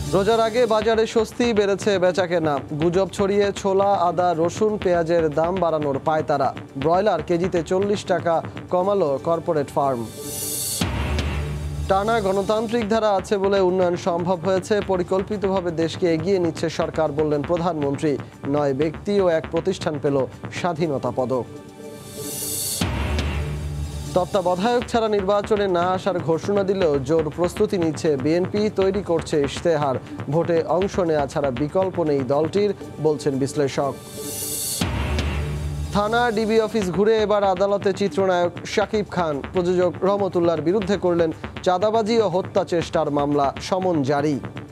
রোজার আগে বাজারে স্বস্তি, বেড়েছে বেচাকেনা। গুজব ছড়িয়ে ছোলা, আদা, রসুন, পেঁয়াজের দাম বাড়ানোর পায়তারা। ব্রয়লার কেজিতে 40 টাকা কমালো কর্পোরেট ফার্ম। টানা গণতান্ত্রিক ধারা আছে বলে উন্নয়ন সম্ভব হয়েছে। পরিকল্পিতভাবে দেশকে এগিয়ে নিচ্ছে সরকার, বললেন প্রধানমন্ত্রী। 9 ব্যক্তি ও 1 প্রতিষ্ঠান পেল স্বাধীনতা পদক। তত্ত্বাবধায়ক ছাড়া নির্বাচনে না আসার ঘোষণা দিলেও জোর প্রস্তুতি নিচ্ছে বিএনপি, তৈরি করছে ইশতেহার। ভোটে অংশ নেওয়া ছাড়া বিকল্প নেই দলটির, বলছেন বিশ্লেষক। থানা ডিবি অফিস ঘুরে এবার আদালতে চিত্রনায়ক শাকিব খান। প্রযোজক রহমতুল্লাহর বিরুদ্ধে করলেন চাঁদাবাজি ও হত্যা চেষ্টার মামলা, সমন জারি।